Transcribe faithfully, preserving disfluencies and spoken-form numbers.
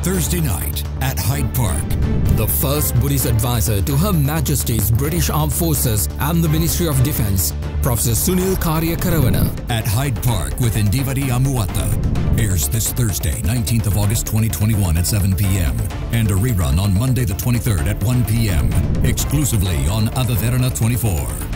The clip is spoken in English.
Thursday night at Hyde Park. The first Buddhist advisor to Her Majesty's British Armed Forces and the Ministry of Defence, Professor Sunil Kariyakarawana. At Hyde Park with Indeewari Amuwatta. Airs this Thursday, nineteenth of August twenty twenty-one at seven p m and a rerun on Monday the twenty-third at one p m exclusively on Derana twenty-four.